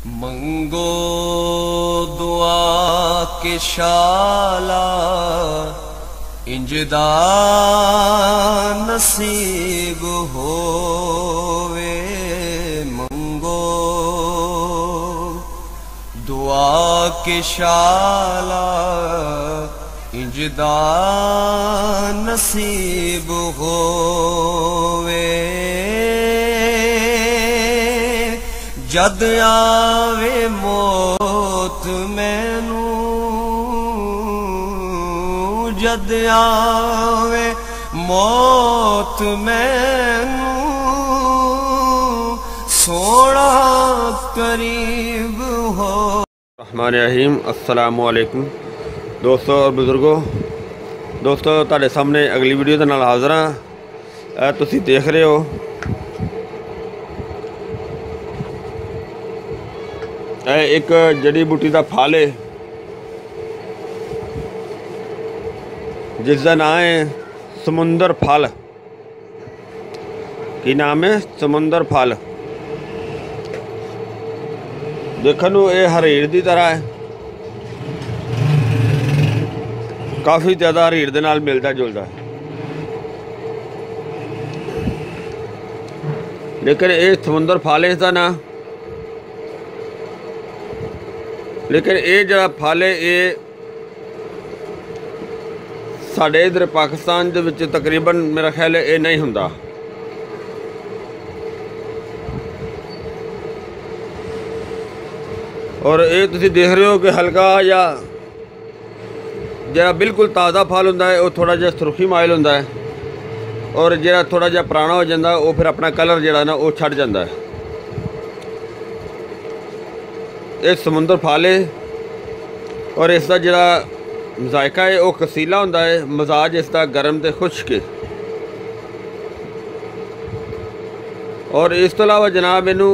मंगो दुआ के शाला इंजदा नसीब होवे। मंगो दुआ के शाला इंजदा नसीब होवे। जद आवे मौत मैनू, जद आवे मौत मैनू, सोना करीब हो। रहमान रहीम। अस्सलामु अलैकुम दोस्तों और बुजुर्गों। दोस्तों तुहाडे सामने अगली वीडियो दे नाल हाज़र हाँ। तुसीं देख रहे हो एक जड़ी बूटी का फल है जिसका नाम है समुंदर फल। की नाम है? समुंदर फल। देखने को ये हरीर की तरह है, काफ़ी ज़्यादा हरीर के नाल मिलता जुलता है, लेकिन ये समुंदर फल है इसका ना। लेकिन ये जड़ा फल है ये साढ़े इधर पाकिस्तान दे विच तकरीबन मेरा ख्याल है ये नहीं हुंदा। और ये तुसीं देख रहे हो कि हल्का या जरा बिल्कुल ताज़ा फल हुंदा है वो थोड़ा जिहा सुरखी माइल हुंदा है, और जरा थोड़ा जिहा पुराना हो जाता वो फिर अपना कलर जड़ा ना वो छड़ जाता है। ये समुंदर फल है और इसका जड़ा जायका है वो कसीला होंदा है। मजाज इसका गर्म ते खुश्क है। और इस तो अलावा जनाब इनू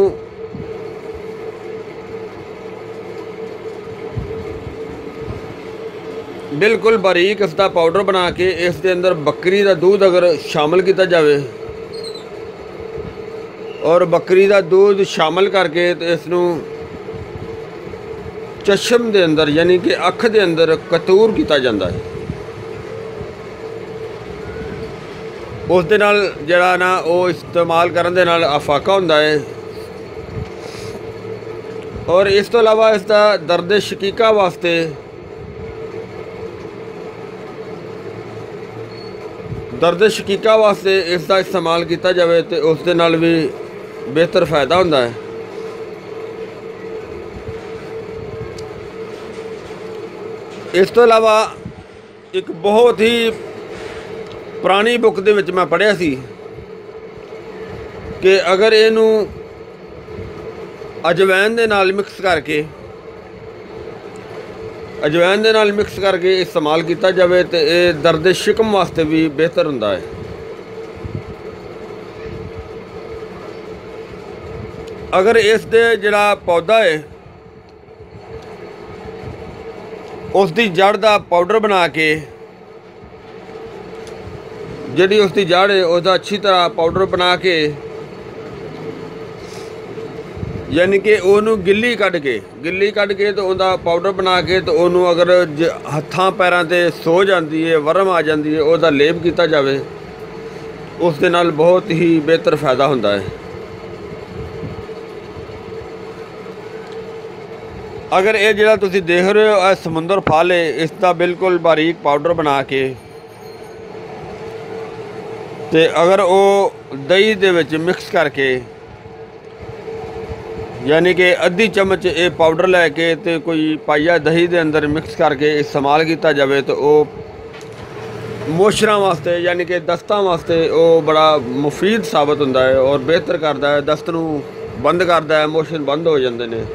बिल्कुल बारीक इसका पाउडर बना के इसके अंदर बकरी का दूध अगर शामिल किया जाए और बकरी का दूध शामिल करके तो इसनू चश्म के अंदर यानी कि अख के अंदर कतूर किया जाता है। उस दे नाल जड़ा ना वो इस्तेमाल करन दे नाल अफाका होंदा है। और इस तो अलावा इसका दर्द शकीका वास्ते इसका इस्तेमाल किया जाए तो उस दे नाल भी बेहतर फायदा होंदा है। इस तो अलावा एक बहुत ही पुरानी बुक दे विच मैं पढ़िया सी कि अगर इनू अजवैन दे नाल मिक्स करके इस्तेमाल किया जाए तो ये दर्द शिकम वास्ते भी बेहतर हुंदा है। अगर इस दे जिहड़ा पौधा है उसकी जड़ का पाउडर बना के जी उसकी जड़ है उसका अच्छी तरह पाउडर बना के यानी कि उन्होंने गिल्ली कढ़ के तो उनका पाउडर बना के तो उन्होंने अगर हत्थां पैरां ते सो जाती है, वर्म आ जाती है, उसका लेप किया जाए उस दे नाल बहुत ही बेहतर फायदा होंदा है। अगर ये जिहड़ा तुसीं देख रहे हो यह समुंदर फल है इसका बिल्कुल बारीक पाउडर बना के ते अगर वो दही दे विच मिक्स करके यानी कि अद्धी चम्मच ये पाउडर लैके ते कोई पाइया दही दे अंदर मिक्स करके इस्तेमाल किया जाए तो वो मोशरां वास्ते यानी कि दस्तां वास्ते वो बड़ा मुफीद साबित होंदा है और बेहतर करता है। दस्त नूं बंद करता है, मोशन बंद हो जाते हैं।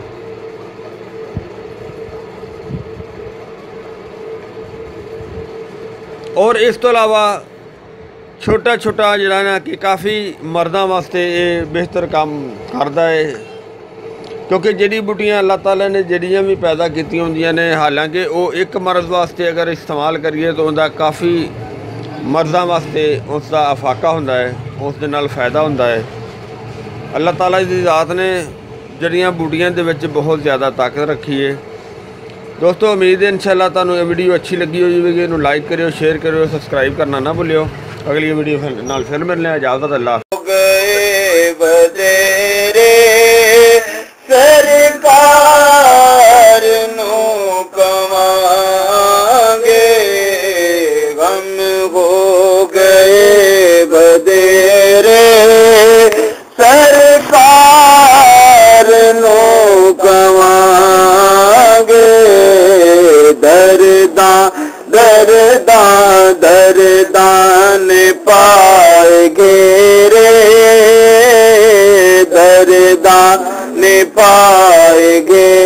और इस तो अलावा छोटा छोटा जिहड़ा ना कि काफ़ी मर्दां वास्ते ये बेहतर काम करता है, क्योंकि जड़ी बूटियां अल्लाह ताला ने जड़ियाँ भी पैदा कीतियां होंदियां ने, हालांकि वो एक मर्द वास्ते अगर इस्तेमाल करिए तो उनका काफ़ी मर्दां वास्ते उसका अफाका होंदा है, उस दे नाल फ़ायदा होंदा है। अल्लाह ताला दी ज़ात ने जड़ियां बूटियां दे विच बहुत ज़्यादा ताकत रखी है। दोस्तों उम्मीद है इंशाल्लाह तुहानूं ये वीडियो अच्छी लगी होगी। इनू लाइक करियो, शेयर करियो, सबसक्राइब करना ना भूलियो। अगली वीडियो नाल फिर मिलने, इजाज़त, अल्लाह। गए बतेरे सरकार नू कमांगे, गम हो गए बतेरे सरकार नू कमांगे। दर्दा दर्दा दर्दान पाएगे रे, दर्दान पाएगे